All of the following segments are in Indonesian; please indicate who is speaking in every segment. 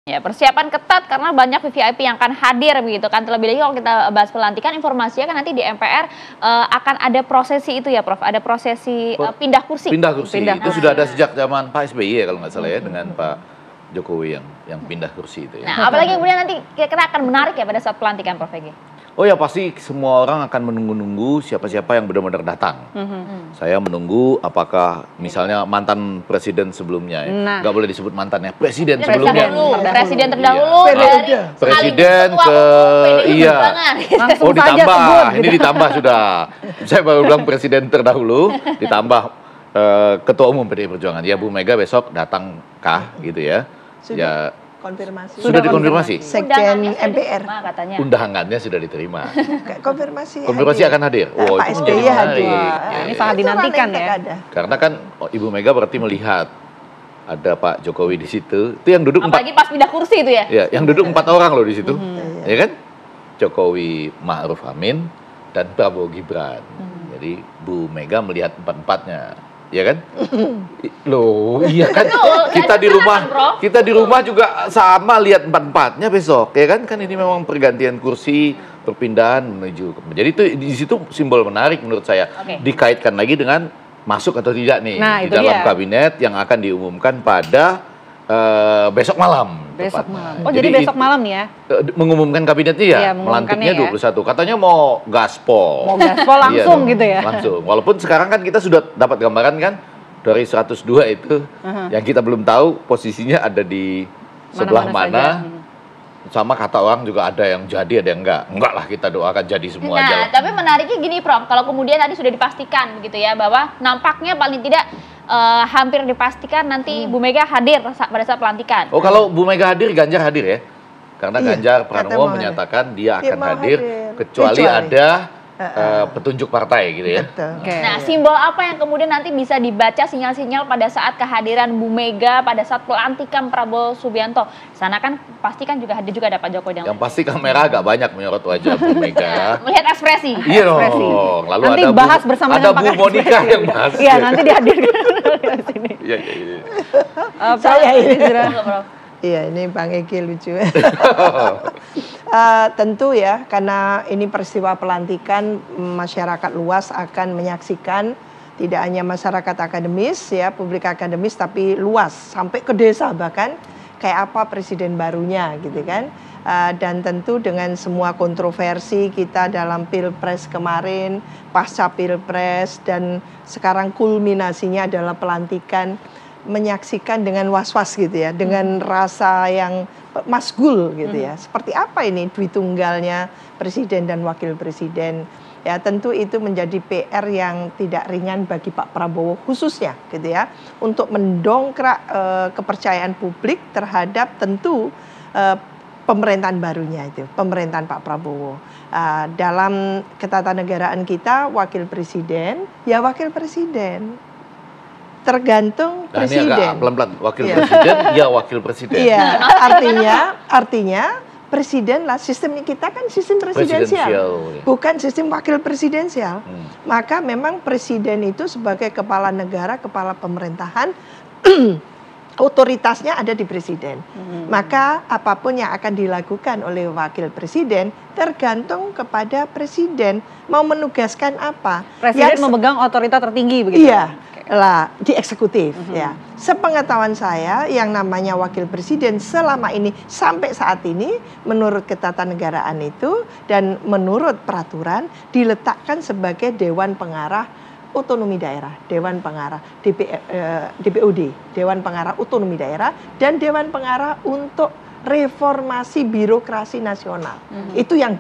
Speaker 1: Ya, persiapan ketat karena banyak VVIP yang akan hadir begitu kan. Terlebih lagi kalau kita bahas pelantikan, informasinya kan nanti di MPR akan ada prosesi itu ya Prof, ada prosesi pindah kursi.
Speaker 2: Pindah kursi, itu sudah ada sejak zaman Pak SBY ya kalau nggak salah ya, dengan Pak Jokowi yang pindah kursi itu ya.
Speaker 1: Nah, apalagi kemudian nanti kira-kira akan menarik ya pada saat pelantikan Prof Egi?
Speaker 2: Oh ya, pasti semua orang akan menunggu-nunggu siapa-siapa yang benar-benar datang. Saya menunggu apakah misalnya mantan presiden sebelumnya ya. Nggak boleh disebut mantan ya, presiden sebelumnya.
Speaker 1: Presiden terdahulu
Speaker 2: Iya.
Speaker 1: dari
Speaker 2: Presiden ke iya. Oh ditambah, ini ditambah sudah. Saya baru bilang presiden terdahulu ditambah ketua umum PDI Perjuangan. Ya Bu Mega besok datangkah gitu ya.
Speaker 3: Sudah
Speaker 2: Ya
Speaker 3: konfirmasi.
Speaker 2: sudah dikonfirmasi.
Speaker 3: Sekjen MPR.
Speaker 1: Katanya.
Speaker 2: Undangannya sudah diterima.
Speaker 3: Konfirmasi.
Speaker 2: Konfirmasi akan hadir.
Speaker 3: Pak
Speaker 2: itu
Speaker 3: SBY
Speaker 2: menjadi
Speaker 3: hadir.
Speaker 2: menarik.
Speaker 4: Ini sangat dinantikan ya.
Speaker 2: Karena kan Ibu Mega berarti melihat ada Pak Jokowi di situ. Itu yang duduk
Speaker 1: Apalagi pas pindah kursi itu ya.
Speaker 2: Ya, yang duduk 4 orang loh di situ. Ya kan? Jokowi Ma'ruf Amin dan Prabowo Gibran. Jadi Bu Mega melihat empat-empatnya. Ya kan? Loh, iya kan? Kita di rumah juga sama lihat empat-empatnya besok, ya kan? Kan ini memang pergantian kursi, perpindahan menuju. Jadi itu di situ simbol menarik menurut saya. Dikaitkan lagi dengan masuk atau tidak nih di dalam kabinet yang akan diumumkan pada besok malam.
Speaker 4: Besok malam. Oh,
Speaker 2: jadi
Speaker 4: besok malam nih ya?
Speaker 2: Mengumumkan kabinetnya ya, melantiknya 21. Katanya mau gaspol.
Speaker 4: Mau gaspol langsung gitu ya?
Speaker 2: Langsung. Walaupun sekarang kan kita sudah dapat gambaran kan, dari 102 itu, yang kita belum tahu posisinya ada di sebelah mana. Sama kata orang juga ada yang jadi, ada yang enggak. Enggak lah, kita doakan jadi semua aja.
Speaker 1: Nah, tapi menariknya gini Prof, kalau kemudian tadi sudah dipastikan begitu ya, bahwa nampaknya paling tidak hampir dipastikan nanti Bu Mega hadir pada saat pelantikan.
Speaker 2: Oh, kalau Bu Mega hadir, Ganjar hadir ya? Karena Ganjar Pranowo menyatakan dia akan hadir, kecuali ada petunjuk partai gitu ya.
Speaker 1: Nah, simbol apa yang kemudian nanti bisa dibaca sinyal-sinyal pada saat kehadiran Bu Mega pada saat pelantikan Prabowo Subianto? Sana kan pasti kan juga hadir juga ada Pak Jokowi.
Speaker 2: Yang pasti kamera agak banyak menyorot wajah Bu Mega.
Speaker 1: Melihat ekspresi.
Speaker 2: Iya dong. Lalu
Speaker 4: nanti
Speaker 2: ada
Speaker 4: bahas bersama
Speaker 2: ada Bu Monika yang bahas.
Speaker 4: Iya, nanti dihadirkan di sini.
Speaker 2: Iya.
Speaker 3: Saya ini iya, ini Bang Egi lucu. Tentu ya, karena ini peristiwa pelantikan, masyarakat luas akan menyaksikan, tidak hanya masyarakat akademis ya, publik akademis, tapi luas sampai ke desa bahkan, kayak apa presiden barunya gitu kan. Dan tentu dengan semua kontroversi kita dalam pilpres kemarin, pasca pilpres, dan sekarang kulminasinya adalah pelantikan, menyaksikan dengan was-was gitu ya, dengan rasa yang masgul gitu ya. Seperti apa ini Dwitunggalnya presiden dan wakil presiden? Ya tentu itu menjadi PR yang tidak ringan bagi Pak Prabowo khususnya gitu ya, untuk mendongkrak kepercayaan publik terhadap tentu pemerintahan barunya itu, pemerintahan Pak Prabowo. Dalam ketatanegaraan kita, wakil presiden ya wakil presiden. Tergantung presiden.
Speaker 2: Ini agak pelan-pelan, wakil presiden, ya wakil presiden.
Speaker 3: Iya, artinya presiden lah, sistem kita kan sistem presidensial, bukan sistem wakil presidensial. Maka memang presiden itu sebagai kepala negara, kepala pemerintahan, otoritasnya ada di presiden. Maka apapun yang akan dilakukan oleh wakil presiden tergantung kepada presiden mau menugaskan apa.
Speaker 4: Presiden memegang otoritas tertinggi begitu.
Speaker 3: Iya. Lah di eksekutif ya. Sepengetahuan saya yang namanya wakil presiden selama ini sampai saat ini menurut ketatanegaraan itu dan menurut peraturan diletakkan sebagai Dewan Pengarah Otonomi Daerah, Dewan Pengarah DPOD, Dewan Pengarah Otonomi Daerah, dan Dewan Pengarah untuk reformasi birokrasi nasional. Itu yang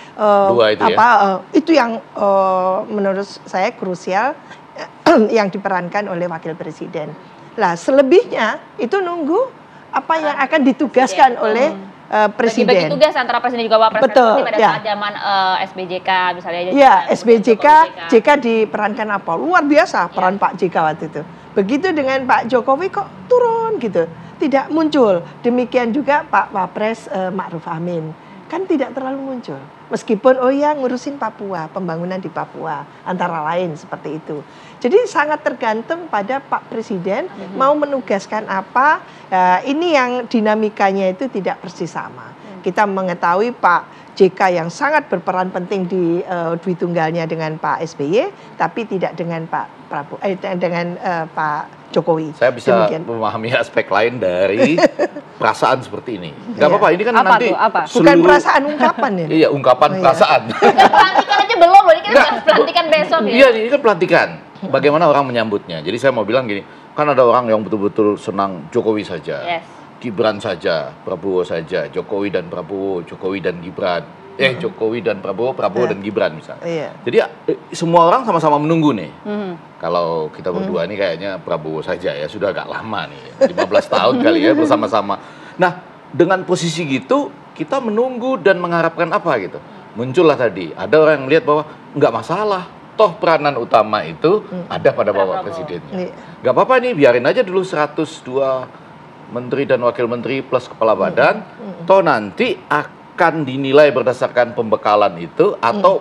Speaker 3: itu yang menurut saya krusial yang diperankan oleh wakil presiden. Lah selebihnya itu nunggu apa yang akan ditugaskan oleh presiden.
Speaker 1: Bagi tugas antara presiden juga wapres.
Speaker 3: Betul.
Speaker 1: Pada saat zaman SBJK misalnya.
Speaker 3: Ya, SBJK, JK diperankan apa? Luar biasa peran Pak JK waktu itu. Begitu dengan Pak Jokowi kok turun gitu. Tidak muncul. Demikian juga Pak Wapres Ma'ruf Amin. kan tidak terlalu muncul. Meskipun oh ya ngurusin Papua, pembangunan di Papua, antara lain seperti itu. Jadi sangat tergantung pada Pak Presiden mau menugaskan apa, ini yang dinamikanya itu tidak persis sama. Kita mengetahui Pak JK yang sangat berperan penting di Dwi Tunggalnya dengan Pak SBY, tapi tidak dengan Pak Prabowo, dengan Pak Jokowi.
Speaker 2: Saya bisa
Speaker 3: Demikian.
Speaker 2: memahami aspek lain dari perasaan seperti ini. Nggak
Speaker 3: Iya.
Speaker 2: apa-apa, ini kan
Speaker 4: Apa
Speaker 2: nanti
Speaker 4: tuh, apa?
Speaker 3: Bukan perasaan, ungkapan ya.
Speaker 2: Iya, ungkapan
Speaker 3: Oh, iya.
Speaker 2: perasaan.
Speaker 1: Pelantikan aja belum loh, ini kan bahas pelantikan besok ya.
Speaker 2: Iya, ini kan pelantikan. Bagaimana orang menyambutnya. Jadi saya mau bilang gini, kan ada orang yang betul-betul senang Jokowi saja.
Speaker 1: Yes.
Speaker 2: Gibran saja, Prabowo saja, Jokowi dan Prabowo, Jokowi dan Gibran. Jokowi dan Prabowo, Prabowo dan Gibran misalnya.
Speaker 3: Iya.
Speaker 2: Jadi semua orang sama-sama menunggu nih. Kalau kita berdua nih kayaknya Prabowo saja ya, sudah agak lama nih. 15 tahun kali ya bersama-sama. Nah, dengan posisi gitu kita menunggu dan mengharapkan apa gitu. Muncullah tadi, ada orang yang melihat bahwa nggak masalah. Toh peranan utama itu ada pada Bapak Presidennya.
Speaker 3: Iya.
Speaker 2: Nggak apa-apa nih, biarin aja dulu 102 menteri dan wakil menteri plus kepala badan. Toh nanti akan dinilai berdasarkan pembekalan itu atau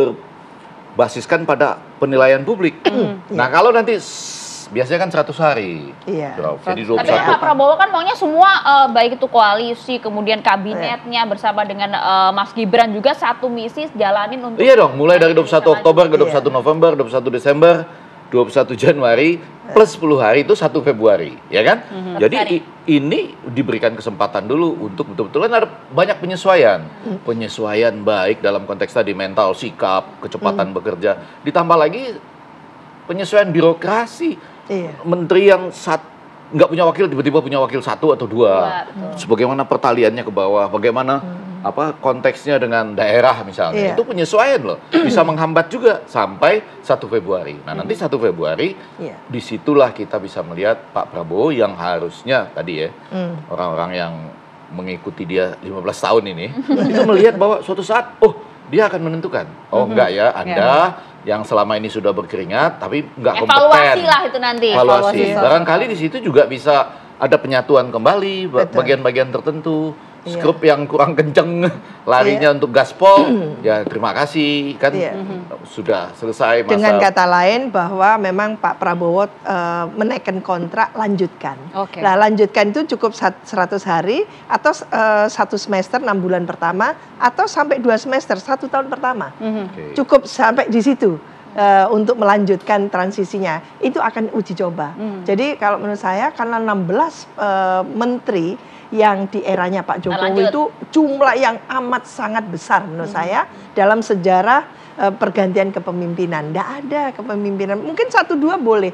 Speaker 2: berbasiskan pada penilaian publik. Nah, kalau nanti biasanya kan 100 hari.
Speaker 3: Iya.
Speaker 2: Jadi
Speaker 1: Tapi kan Pak
Speaker 2: 21.
Speaker 1: Prabowo kan maunya semua baik itu koalisi, kemudian kabinetnya bersama dengan Mas Gibran juga satu misi jalanin untuk.
Speaker 2: Iya dong, mulai dari 21 Oktober ke 21
Speaker 3: Iya.
Speaker 2: November, 21 Desember, 21 Januari, plus 10 hari itu 1 Februari, ya kan? Jadi ini diberikan kesempatan dulu untuk betul-betul kan ada banyak penyesuaian. Penyesuaian baik dalam konteks tadi mental, sikap, kecepatan bekerja. Ditambah lagi penyesuaian birokrasi.
Speaker 3: Iya.
Speaker 2: Menteri yang nggak punya wakil tiba-tiba punya wakil 1 atau 2.
Speaker 1: Betul.
Speaker 2: Sebagaimana pertaliannya ke bawah, bagaimana konteksnya dengan daerah misalnya.
Speaker 3: Iya.
Speaker 2: Itu penyesuaian loh. Bisa menghambat juga sampai 1 Februari. Nah, nanti 1 Februari
Speaker 3: Iya.
Speaker 2: disitulah kita bisa melihat Pak Prabowo yang harusnya tadi ya, orang-orang yang mengikuti dia 15 tahun ini itu melihat bahwa suatu saat dia akan menentukan. Enggak ya, Anda yang selama ini sudah berkeringat tapi nggak kompeten.
Speaker 1: Evaluasi lah itu nanti.
Speaker 2: Evaluasi.
Speaker 3: Evaluasi.
Speaker 2: Barangkali di situ juga bisa ada penyatuan kembali
Speaker 3: Betul.
Speaker 2: bagian-bagian tertentu.
Speaker 3: Iya.
Speaker 2: Skrup yang kurang kenceng larinya untuk gaspol, ya terima kasih kan
Speaker 3: Iya.
Speaker 2: sudah selesai masa.
Speaker 3: Dengan kata lain bahwa memang Pak Prabowo menaikkan kontrak lanjutkan.
Speaker 4: Oke.
Speaker 3: Nah, lanjutkan itu cukup 100 hari atau 1 semester 6 bulan pertama atau sampai 2 semester 1 tahun pertama.
Speaker 2: Oke.
Speaker 3: Cukup sampai di situ untuk melanjutkan transisinya. Itu akan uji coba. Jadi kalau menurut saya karena 16 menteri yang di eranya Pak Jokowi
Speaker 1: Lanjut.
Speaker 3: itu jumlah yang amat sangat besar menurut saya dalam sejarah pergantian kepemimpinan. Tidak ada kepemimpinan. Mungkin 1-2 boleh.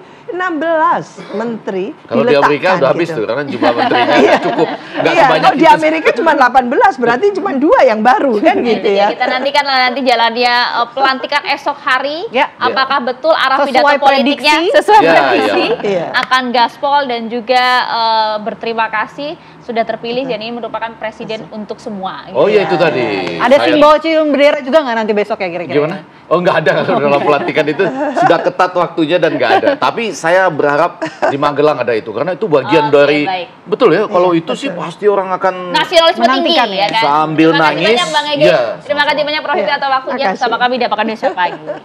Speaker 3: 16 menteri
Speaker 2: Kalau di Amerika udah habis tuh, karena jumlah menterinya nggak cukup, nggak
Speaker 3: Iya,
Speaker 2: sebanyak
Speaker 3: kalau di
Speaker 2: itu.
Speaker 3: Amerika cuma 18, berarti cuma 2 yang baru kan gitu
Speaker 1: Jadi
Speaker 3: ya.
Speaker 1: kita nantikan nanti jalannya pelantikan esok hari.
Speaker 4: Ya.
Speaker 1: Apakah betul arah
Speaker 4: Sesuai
Speaker 1: pidato politiknya
Speaker 4: prediksi.
Speaker 1: sesuai
Speaker 2: Ya,
Speaker 1: prediksi
Speaker 3: iya.
Speaker 1: akan gaspol dan juga berterima kasih sudah terpilih dan ini merupakan presiden untuk semua.
Speaker 2: Oh
Speaker 1: gitu.
Speaker 2: iya itu tadi.
Speaker 4: Ada
Speaker 2: Saya-
Speaker 4: simbol cium bendera juga nggak nanti besok ya kira-kira?
Speaker 2: Gimana? Oh nggak ada kalau dalam pelantikan itu sudah ketat waktunya dan nggak ada. Tapi saya berharap di Magelang ada itu karena itu bagian
Speaker 1: Oke,
Speaker 2: dari
Speaker 1: baik.
Speaker 2: betul ya. Kalau
Speaker 3: Iya,
Speaker 2: itu sih
Speaker 3: betul.
Speaker 2: pasti orang akan
Speaker 1: Nasionalisme tinggi
Speaker 4: Menantikan
Speaker 1: ya
Speaker 4: ya.
Speaker 1: kan.
Speaker 2: Sambil
Speaker 1: Terima kasih
Speaker 2: nangis,
Speaker 1: banyak Bang Edi.
Speaker 2: iya,
Speaker 1: Terima kasih banyak Prof.
Speaker 3: Iya,
Speaker 1: atas waktunya
Speaker 3: makasih.
Speaker 1: bersama kami di Apa Kabar Indonesia Pagi.